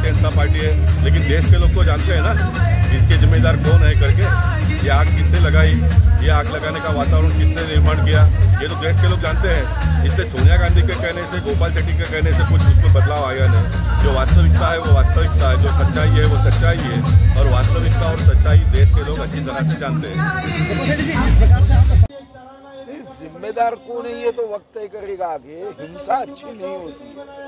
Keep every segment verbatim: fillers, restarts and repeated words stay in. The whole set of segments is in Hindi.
भारतीय जनता पार्टी है, लेकिन देश के लोग तो जानते हैं ना इसके जिम्मेदार कौन है करके। ये आग किसने लगाई, ये आग लगाने का वातावरण किसने निर्माण किया, ये तो देश के लोग जानते हैं। इसलिए सोनिया गांधी के कहने से, गोपाल शेट्टी के कहने से कुछ उसमें बदलाव आया नहीं। जो वास्तविकता है वो वास्तविकता है, जो सच्चाई है वो सच्चाई है, और वास्तविकता और सच्चाई देश के लोग अच्छी तरह से जानते हैं। जिम्मेदार कौन है ये तो वक्त तय करेगा। आगे हिंसा अच्छी नहीं होती है।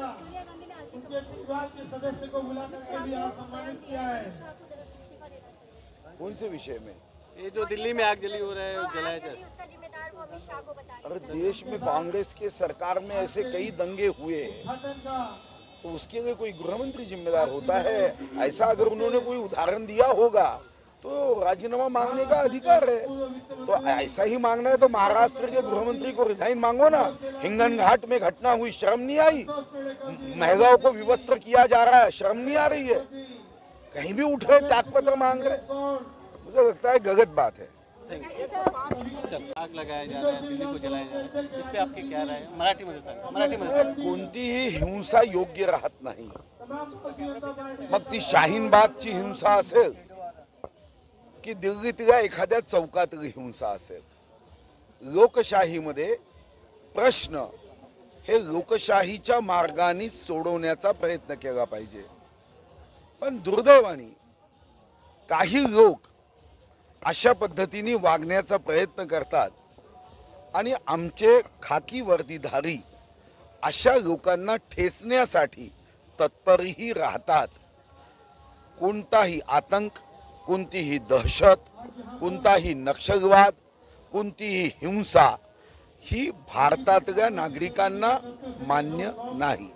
कौन से विषय में? ये जो दिल्ली में आग जली हो रहा है, जलाया जाए। अरे देश में कांग्रेस के सरकार में ऐसे कई दंगे हुए, तो उसके लिए कोई गृह मंत्री जिम्मेदार होता है? ऐसा अगर उन्होंने कोई उदाहरण दिया होगा तो राजीनामा मांगने का अधिकार है। तो ऐसा ही मांगना है तो महाराष्ट्र के गृह मंत्री को रिजाइन मांगो ना। हिंगन घाट में घटना हुई, शर्म नहीं आई? महिलाओं को विवस्त्र किया जा रहा है, शर्म नहीं आ रही है? कहीं भी उठ रहे, त्यागपत्र मांग रहे, मुझे लगता है गलत बात है। आग लगाया जा रहा है, दिल्ली को जलाया जा रहा है, इस पे आपकी क्या राय है? मराठी मध्ये सांगा, मराठी मध्ये। कोणतीही हिंसा योग्य राहत नाही। मग ती शाहीनबागची हिंसा असेल की दिल्लीतल्या एखाद्या चौकातली हिंसा असेल, लोकशाहीमध्ये प्रश्न हे लोकशाहीच्या मार्गाने सोडवण्याचा प्रयत्न केला पाहिजे। पण दुर्दैवाने काही लोक अशा पद्धतीने वागण्याचा प्रयत्न करतात आणि आमचे खाकी वर्दीधारी अशा लोकांना ठेचण्यासाठी तत्परही राहतात। कोणताही आतंक, कोणतीही दहशत, कोणताही नक्षलवाद, कोणतीही हिंसा ही भारतातल्या नागरिकांना मान्य नाही।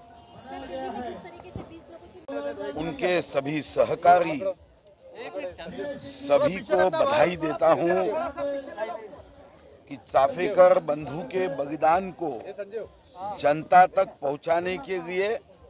उनके सभी सहकारी सभी को बधाई देता हूं कि चाफेकर बंधु के बलिदान को जनता तक पहुंचाने के लिए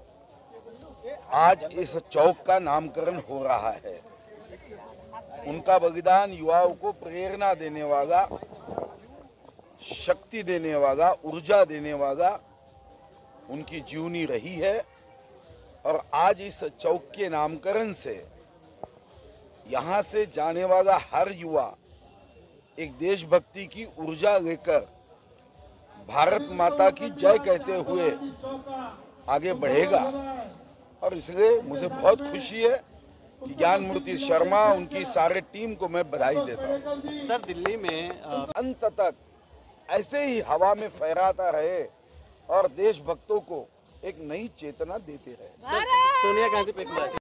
आज इस चौक का नामकरण हो रहा है। उनका बलिदान युवाओं को प्रेरणा देने वाला, शक्ति देने वाला, ऊर्जा देने वाला उनकी जीवनी रही है। और आज इस चौक के नामकरण से यहाँ से जाने वाला हर युवा एक देशभक्ति की ऊर्जा लेकर भारत माता की जय कहते हुए आगे बढ़ेगा। और इसलिए मुझे बहुत खुशी है कि ज्ञान मूर्ति शर्मा, उनकी सारे टीम को मैं बधाई देता हूँ। सर दिल्ली में अंत तक ऐसे ही हवा में फहराता रहे और देशभक्तों को एक नई चेतना देते रहे। सोनिया गांधी पे